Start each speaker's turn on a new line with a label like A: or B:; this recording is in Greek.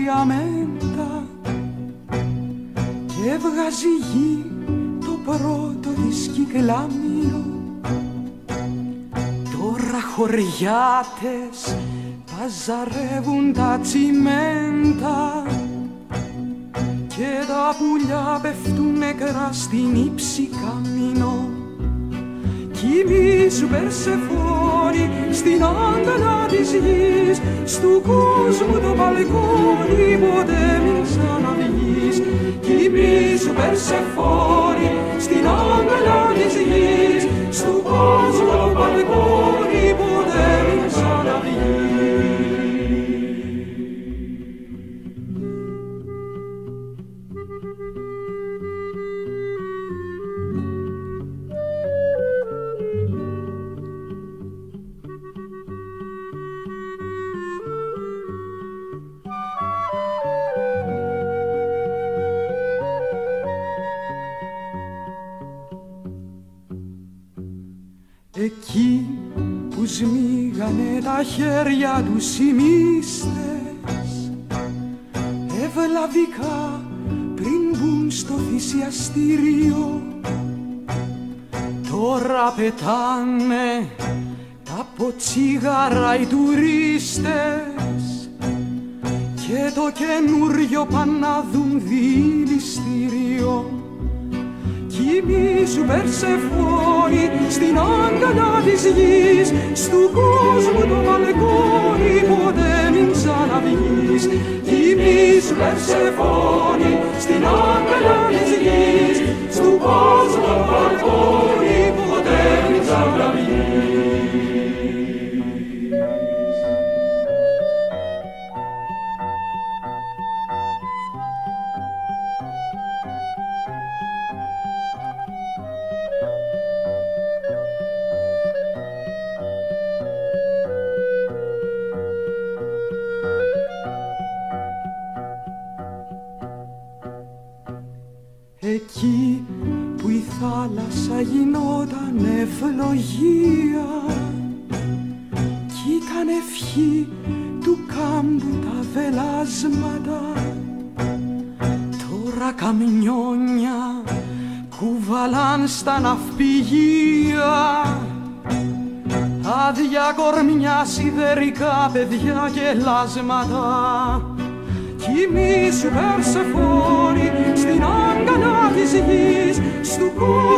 A: αμέντα και βγάζει γη το πρώτο της κυκλάμιο. Τώρα χωριάτες παζαρεύουν τα τσιμέντα και τα πουλιά πέφτουν νεκρά στην ύψη καμίνο. Κοιμήσου Περσεφόνη στην αγκαλιά της γης, στου κόσμου το μπαλκόνι ποτέ μην ξαναβγείς. Κοιμήσου Περσεφόνη στην αγκαλιά της γης, στου κόσμου το μπαλκόνι ποτέ μην ξαναβγείς. Εκεί που σμίγανε τα χέρια τους οι μύστες ευλαβικά πριν μπουν στο θυσιαστήριο, τώρα πετάνε τα ποτσίγαρα οι τουρίστες και το καινούριο πάνε να δουν δηληστήριο. Κοιμήσου Περσεφόνη στην αγκαλιά της γης, στου κόσμου το μπαλκόνι ποτέ μην ξαναβγείς. Κοιμήσου Περσεφόνη στην αγκαλιά της γης, στου κόσμου το μπαλκόνι ποτέ μην ξαναβγείς. Εκεί που η θάλασσα γινόταν ευλογία κι ήταν ευχή του κάμπου τα βελάσματα, τώρα καμιόνια κουβαλάν στα ναυπηγεία άδεια κορμιά, σιδερικά παιδιά και λάσματα. Κοιμήσου Περσεφόνη στην αγκαλιά της γης, στου κόσμου